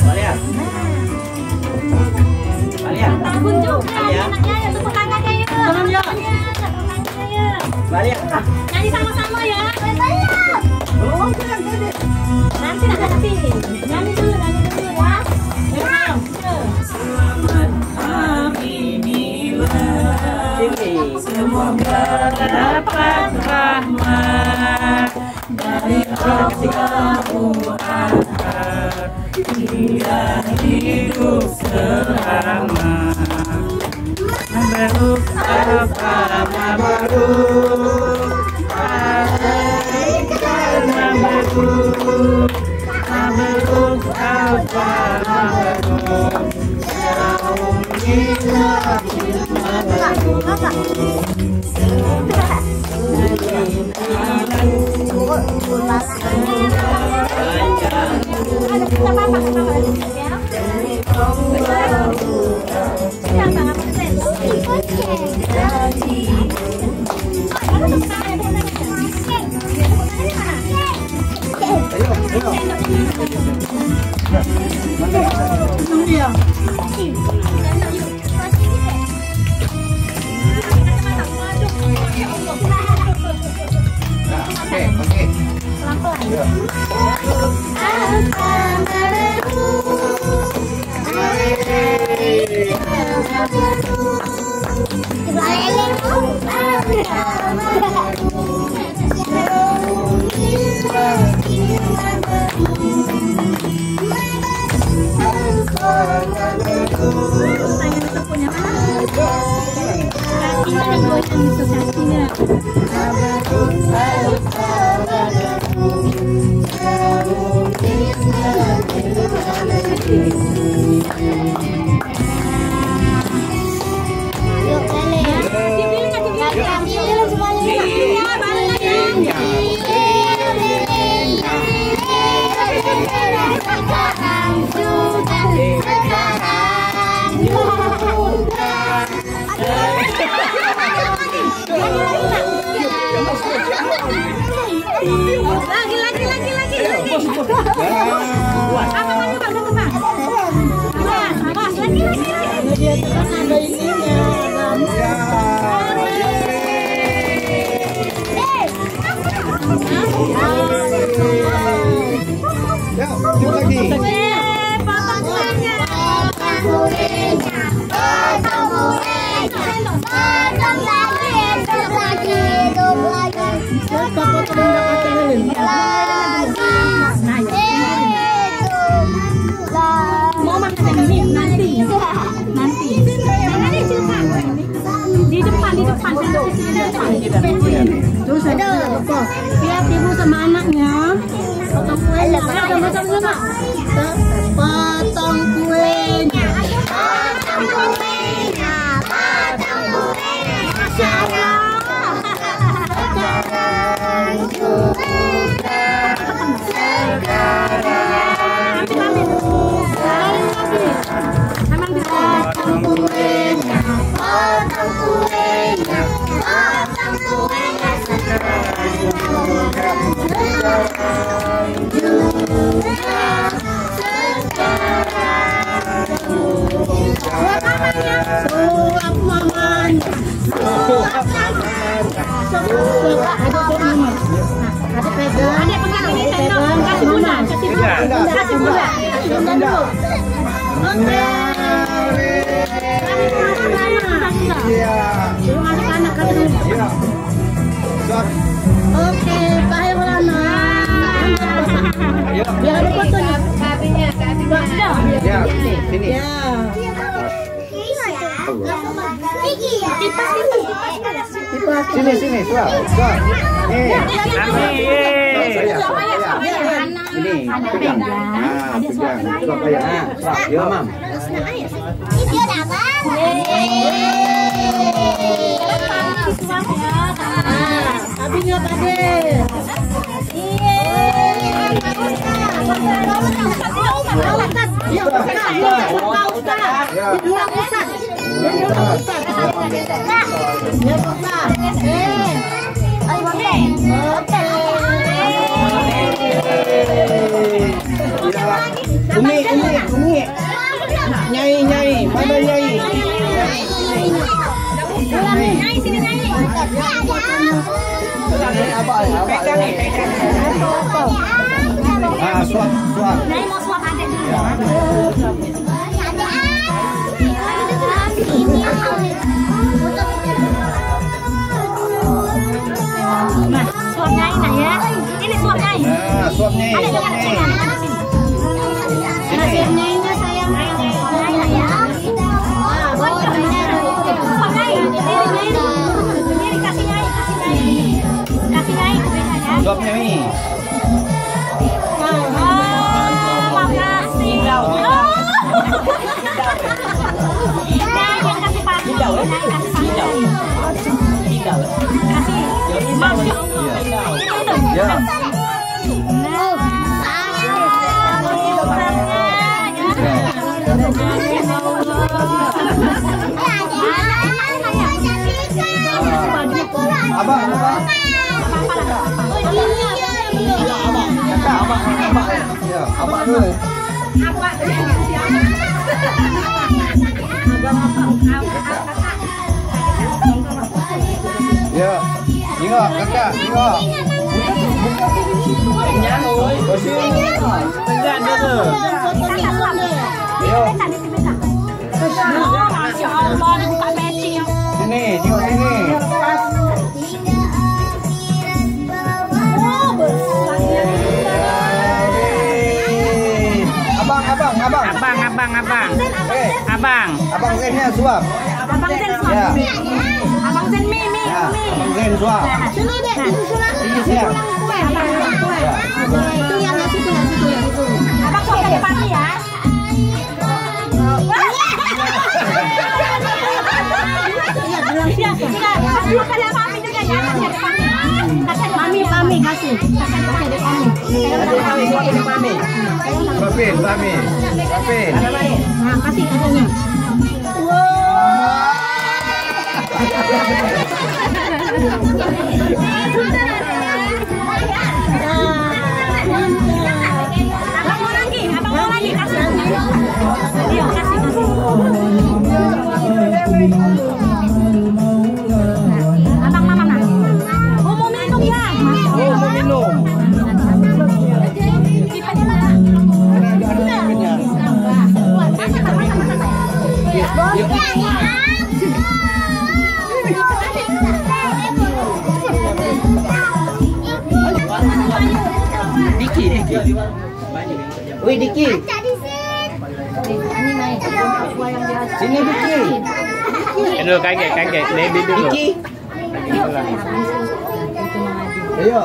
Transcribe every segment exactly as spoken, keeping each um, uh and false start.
Kalian. Kalian. Takbun juga anaknya ya, tepuk tangannya yuk. Tangan ya. Kalian. Nyanyi sama-sama ya. Oh, jangan gede. Nanti nanti. Nyanyi dulu, nyanyi dulu ya. Ya. Selamat hari Milad. Sini. Semoga dapat rahmat dari Allahul Ahad. Dia hidup selamat. Mabruk alfa mabruk. Alaika mabruk. Mabruk alfa mabruk. Oke, oke. Lagi lagi lagi lagi. Apa lagi Pak? Apa Pak? Awas lagi lagi. Dia kan ada ininya. Ya, lanjut lagi. Potong kuenya. Potong kuenya. Potong kuenya. Potong lagi. Potong lagi. Potong lagi. Mau makan ini nanti, nanti. Di depan, di depan, di depan. Terus ada apa? Lihat ibu sama anaknya. Potong kuenya. Sama-sama. Potong kuenya. Potong kuenya. Potong kuenya. Potong kuenya. Potong kuenya. Potong kuenya. Suap mamanya. Suap mamanya. Ada pegang. Ada pegang. Ada pegang ini sendok. Kasih bunda. Kasih bunda. Kasih bunda. Kasih bunda dulu. Oke. Terima kasih anak kalian. Oke, Pak Herlana. Biar ada fotonya. Kabinya, kabinya. Ya, sini, sini. Ya. Kipas, Sini, sini, suap, suap. Nih. Saya, saya. Ini, pegang. Nah, pegang. Suap saya. Nah, suap. Yo, Mam. Dia dapat. Kabinya tadi. Iya. Oke. Umi, umi, umi. Nyai, nyai, mana nyai? Nyai sini nyai. Ah, suap, suap. Nyai mau suap adek dulu. Nah, suap nyai nah ya. Ini suap nyai. Nah, suap nyai. Ada Suap dekat nyai. sini, ada sini. Nah, suap nyainya sayang. Nyai nah ya. Suap nyai. Ini nyai. Ini kasih nyai, kasih nyai. Kasih nyai ke beda ya. Suap nyai. Oh, makasih. Oh. Nyai yang kasih panggung. Nyai kasih panggung. Kasih. Masya Allah. Ya. Abang, abang. Kakak, abang, abang. Ya, abang dulu. Ya, tengok kakak, tengok. Jangan oi, bersih. Enggak ada tu. Yo. Oh, Masya Allah, dibuka peci. Sini, tengok sini. Abang, abang, abang. Abang, abang, abang. Eh, Abang. abang Zennya suap. Abang Zen suap. Ya. Abang Zen mi, mi, Ya, mi. abang Zen suap. Sini deh, sini sulam. Ya. Kue, abang sulam kue. Ya. Itu yang nasi itu, nasi itu, yang itu. Abang suap dari pagi ya. Iya, sudah. Kasih ada mami juga ya, kasih ada mami. Mami, mami kasih. Kasih ada mami. Papin, papin. Papin. Nah, kasih adanya. Abang mau lagi, abang mau lagi kasih. Iya, kasih, kasih. Abang mama nah. Oh, mau minum ya? Oh, mau minum. Diki, Diki. Wih, Diki. Sini, Diki. Dulu kaget, kaget. Debbie dulu. Diki. Ayo.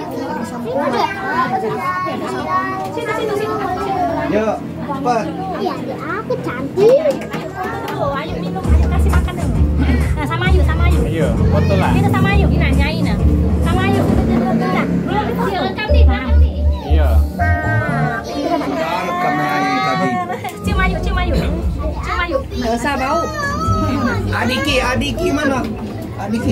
Situ, situ, situ. Yuk, cepat. Aku cantik. Tuh, ayo minum, ayo kasih makan dulu. Nah, sama Ayu, sama Ayu. Ayo, foto lah. Kita sama Ayu, ini nanyain nah. Sama Ayu. Nah, belum direkam nih, rekam nih. Iya. Rekam Ayu tadi. Cium Ayu, cium Ayu. Cium Ayu. Gak usah bau. Adiki, Adiki mana? Adiki.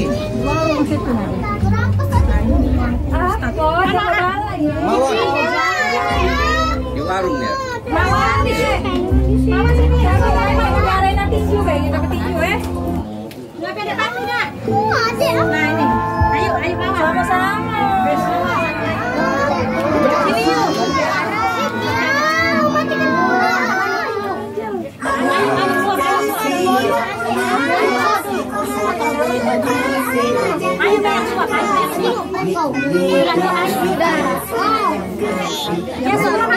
Mawar. Di warung ya. Mama sini. Mama sini ya. Mama nyari nanti tisu kayak gitu ke tisu ya. Nggak ada tapinya. Nah ini. Ayo, ayo mama. Sama-sama. Sini yuk. Ayo, ayo suap, ayo suap. Ayo bayar suap, ayo bayar suap. Udah, ayo udah. Ya suap.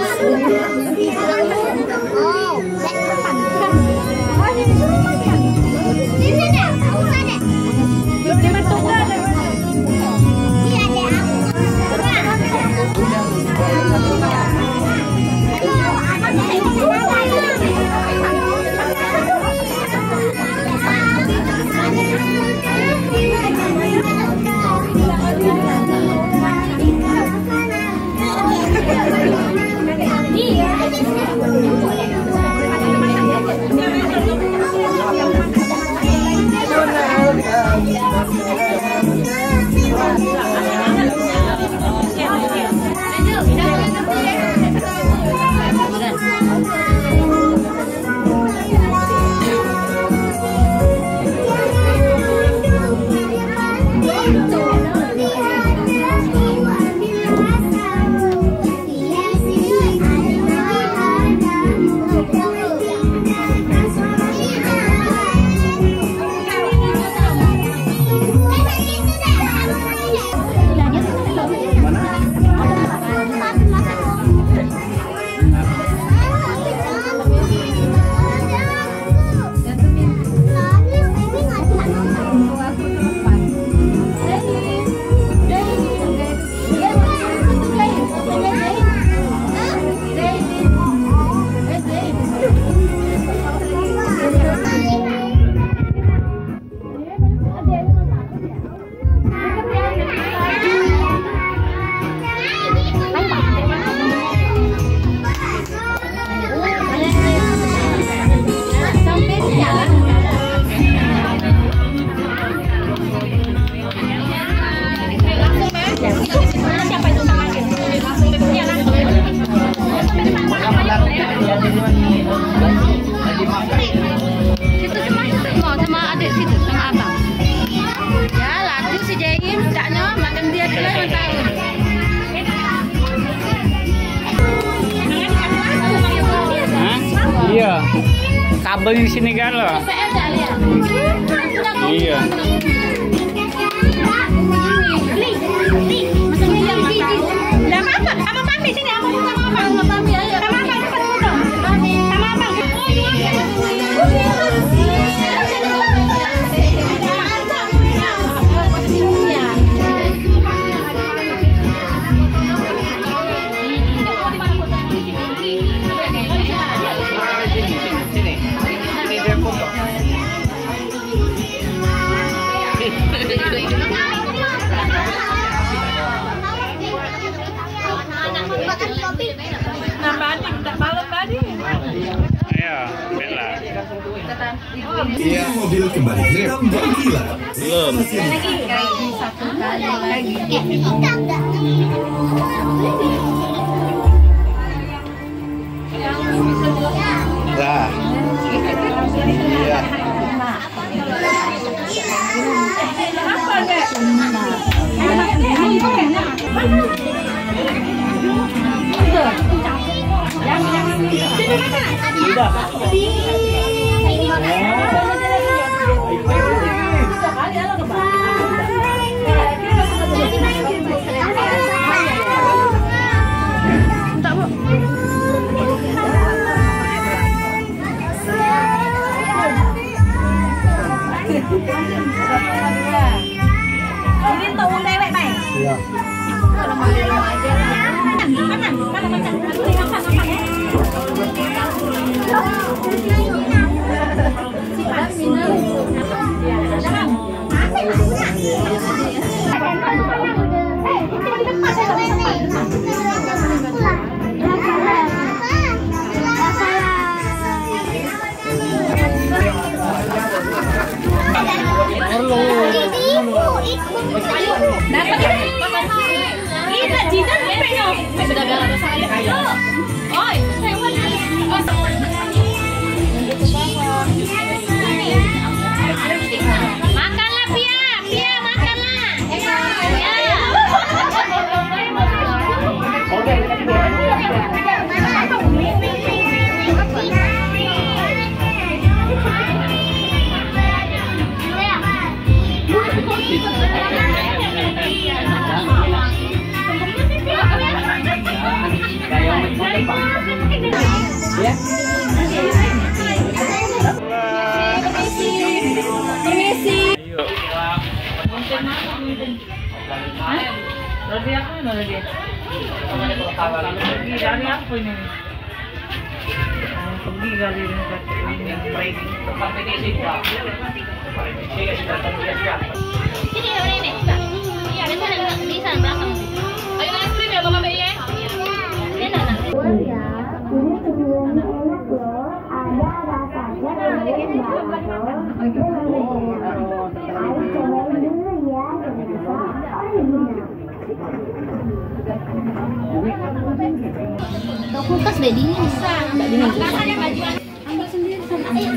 Iya. kabel di sini kan loh. Iya. Iya, mobil kembali hitam dan gila. Belum. Dah. Iya. Makanlah Pia, Pia makanlah. Dari aku ini dari dia. Dari aku ini. Pergi kali ini ke ini training kompetisi juga. Sini ya ini. Iya, di sana di sana belakang. Ayo es krim ya Mama Be ya. Ini nak. Ya, ini sebenarnya enak loh. Ada rasanya dari bakso. Oke, ayo cobain dulu ya. Kau kulkas deh dingin bisa. Enggak dingin. Rasanya bajuan. Ambil sendiri sana. Ayo.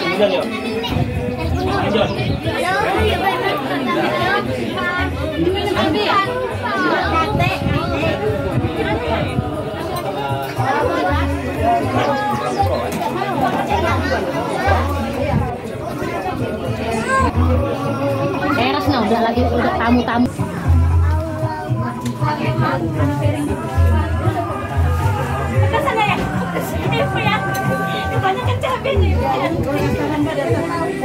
Teras nah udah lagi udah tamu-tamu. Ke sana ya. Ibu ya. Kebanyakan cabenya ibu ya.